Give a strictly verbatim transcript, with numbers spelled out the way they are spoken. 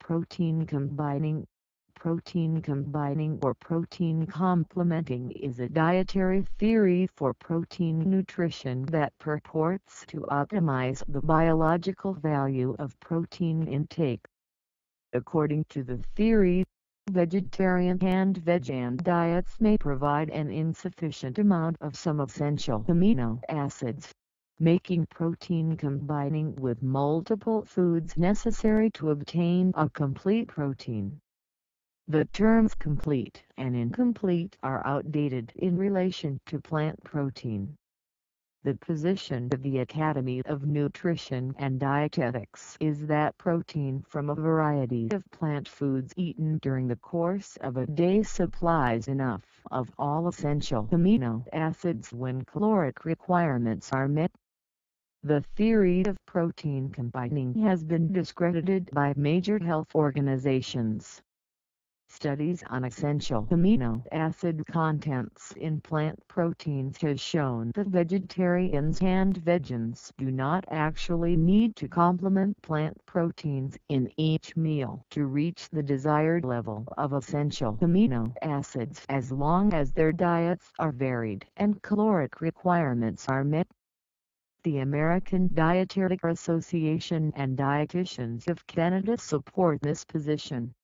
Protein combining. Protein combining or protein complementing is a dietary theory for protein nutrition that purports to optimize the biological value of protein intake. According to the theory, vegetarian and vegan diets may provide an insufficient amount of some essential amino acids, making protein combining with multiple foods necessary to obtain a complete protein. The terms complete and incomplete are outdated in relation to plant protein. The position of the Academy of Nutrition and Dietetics is that protein from a variety of plant foods eaten during the course of a day supplies enough of all essential amino acids when caloric requirements are met. The theory of protein combining has been discredited by major health organizations. Studies on essential amino acid contents in plant proteins has shown that vegetarians and vegans do not actually need to complement plant proteins in each meal to reach the desired level of essential amino acids as long as their diets are varied and caloric requirements are met. The American Dietetic Association and Dietitians of Canada support this position.